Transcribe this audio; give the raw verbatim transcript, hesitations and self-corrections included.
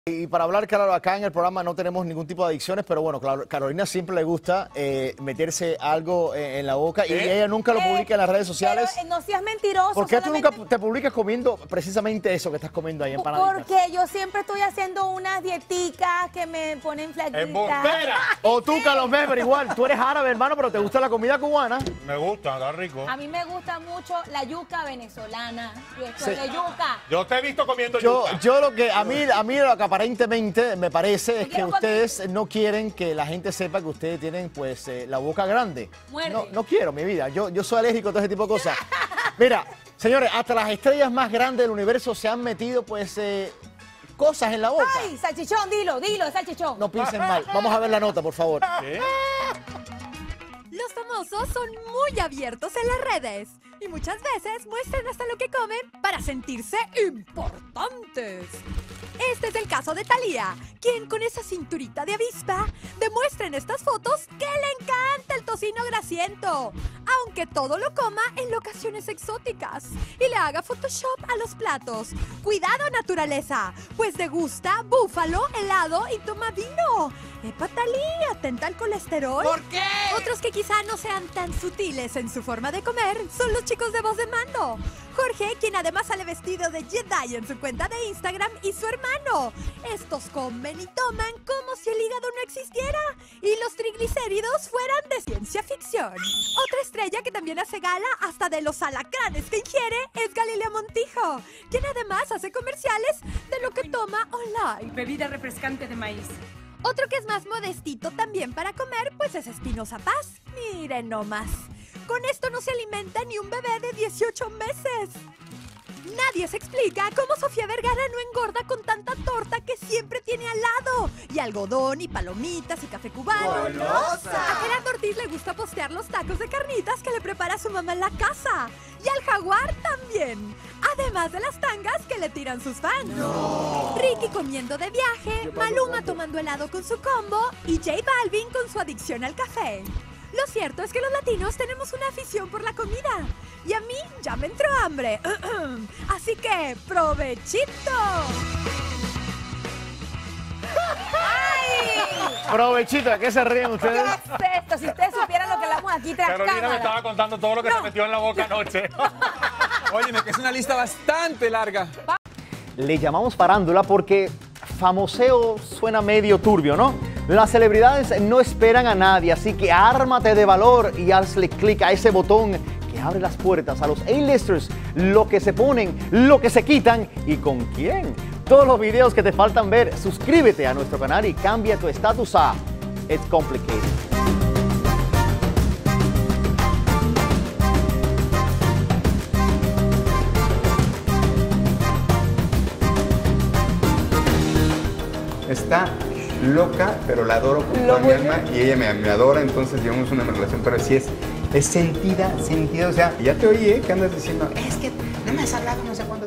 Y para hablar, claro, acá en el programa no tenemos ningún tipo de adicciones, pero bueno, claro, Carolina siempre le gusta eh, meterse algo en, en la boca y ¿Eh? ella nunca lo publica Eh, en las redes sociales. Pero, eh, no seas mentiroso. ¿Por qué tú solamente- nunca te publicas comiendo precisamente eso que estás comiendo ahí, empanaditas? Porque yo siempre estoy haciendo unas dieticas que me ponen flaquita. ¡Embustera! O tú, Carlos Meber, igual, tú eres árabe, hermano, pero te gusta la comida cubana. Me gusta, está rico. A mí me gusta mucho la yuca venezolana. Yo estoy Sí. de yuca. Yo te he visto comiendo Yo, yuca. yo lo que a mí, a mí lo que aparentemente me parece es que quiero ustedes no quieren que la gente sepa que ustedes tienen pues eh, la boca grande. Muerde. No, no quiero, mi vida. Yo, yo soy alérgico a todo ese tipo de cosas. Mira, señores, hasta las estrellas más grandes del universo se han metido pues eh, cosas en la boca. Ay, salchichón, dilo, dilo, salchichón. No piensen mal. Vamos a ver la nota, por favor. ¿Qué? Los famosos son muy abiertos en las redes y muchas veces muestran hasta lo que comen para sentirse importantes. Este es el caso de Thalía, quien con esa cinturita de avispa demuestra en estas fotos que le encanta el tocino grasiento, aunque todo lo coma en locaciones exóticas y le haga Photoshop a los platos. ¡Cuidado, naturaleza! Pues degusta búfalo, helado y toma vino. ¡Epa, Thalía! ¿Atenta al colesterol? ¿Por qué? Otros que quizá no sean tan sutiles en su forma de comer son los chicos de Voz de Mando. Jorge, quien además sale vestido de Jedi en su cuenta de Instagram, y su hermano. Estos comen y toman como si el hígado no existiera y los triglicéridos fueran de ciencia ficción. Otra estrella que también hace gala hasta de los alacranes que ingiere es Galilea Montijo, quien además hace comerciales de lo que toma online. Bebida refrescante de maíz. Otro que es más modestito también para comer, pues es Espinosa Paz. Miren nomás. Con esto no se alimenta ni un bebé de dieciocho meses. Nadie se explica cómo Sofía Vergara no engorda con tanta torta que siempre tiene al lado. Y algodón, y palomitas, y café cubano. A Gerardo Ortiz le gusta postear los tacos de carnitas que le prepara su mamá en la casa. Y al jaguar también. Además de las tangas que le tiran sus fans. Ricky comiendo de viaje, Maluma tomando helado con su combo y J Balvin con su adicción al café. Lo cierto es que los latinos tenemos una afición por la comida. Y a mí ya me entró hambre. Así que, ¡provechito! Provechito, ¿a qué se ríen ustedes? ¿Qué es esto? Si ustedes supieran lo que hablamos aquí tras Carolina me cámara. estaba contando todo lo que se metió en la boca anoche. Óyeme, que es una lista bastante larga. Le llamamos farándula porque famoseo suena medio turbio, ¿no? Las celebridades no esperan a nadie, así que ármate de valor y hazle clic a ese botón que abre las puertas a los A-listers, lo que se ponen, lo que se quitan y con quién. Todos los videos que te faltan ver, suscríbete a nuestro canal y cambia tu estatus a It's Complicated. Está loca, pero la adoro con toda mi alma y ella me, me adora, entonces llevamos una relación, pero sí es, es sentida, sentida, o sea, ya te oí, ¿eh? Que andas diciendo, es que no me has hablado no sé cuándo.